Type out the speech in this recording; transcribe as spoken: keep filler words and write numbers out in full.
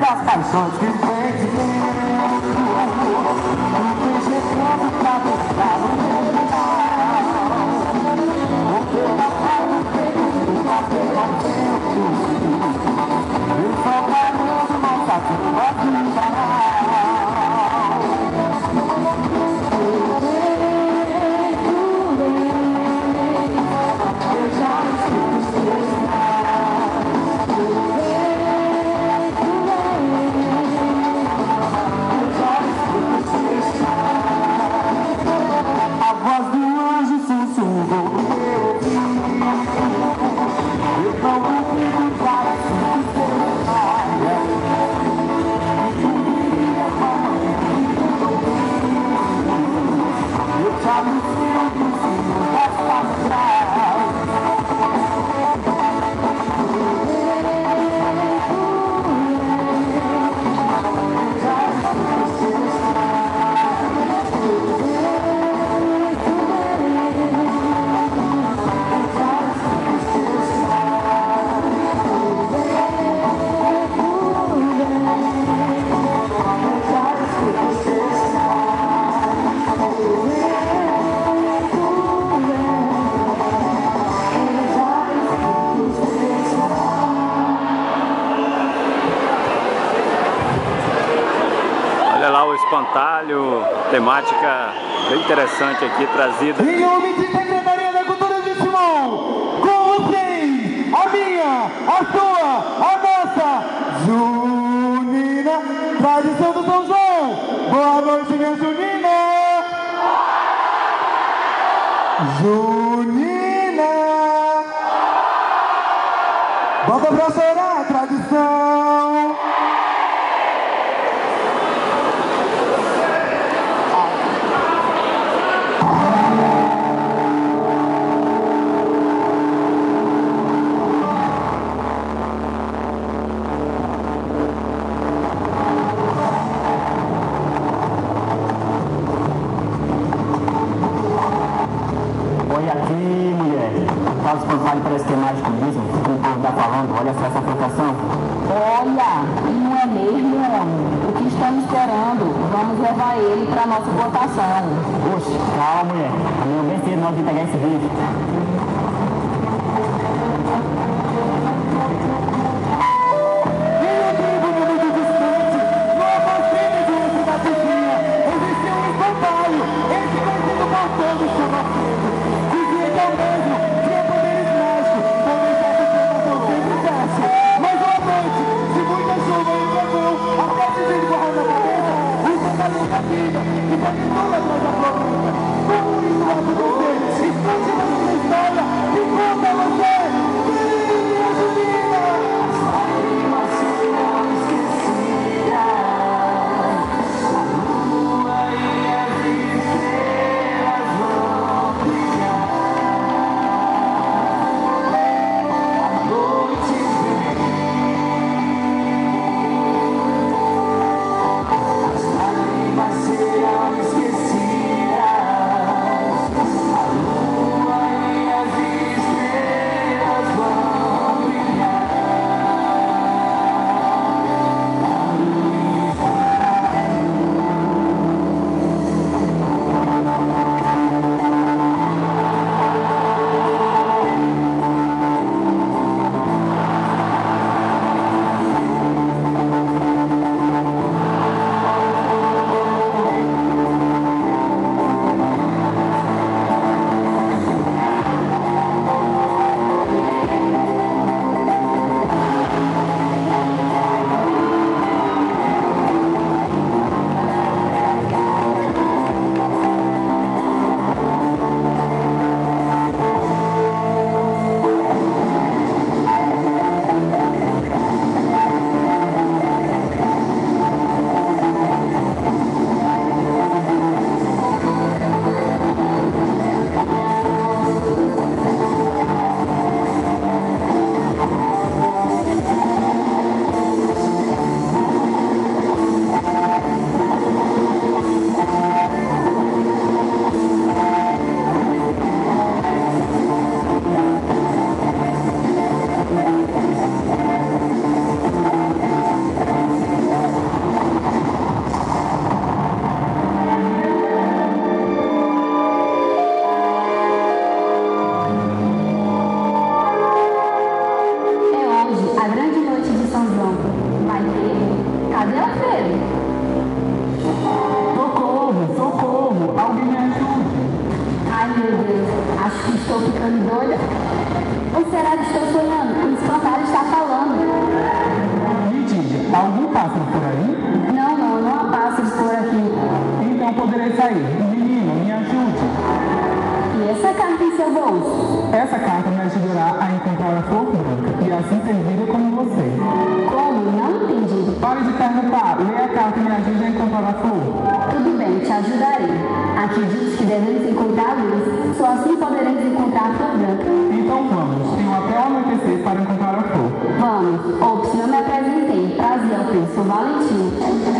das paixões que vem de dentro. Não tem segredo pra buscar no meu final. O teu papel não tem o papel ao tempo. Eu só parando, mas tá tudo aqui para. Espantalho, temática bem interessante aqui trazida. Em nome de Secretaria da Cultura de Simão, com vocês, a minha, a sua, a nossa Junina, tradição do São João. Boa noite, minha Junina. Junina. Bota pra chorar, tradição. Os Espantalho parece ter mais comigo, o que o povo está falando, olha só essa plantação. Olha, não é mesmo, homem? O que estamos esperando? Vamos levar ele para nossa votação. Oxe, calma, mulher. Amanhã bem cedo nós vamos pegar esse vídeo. História Vale de perguntar, leia a carta e me ajude a encontrar a flor. Tudo bem, te ajudarei. Aqui diz que devemos encontrar a luz, só assim poderemos encontrar a flor branca. Então vamos, tenho até o anoitecer para encontrar a flor. Vamos. Ops, não me apresentei. Prazer, eu sou Valentim.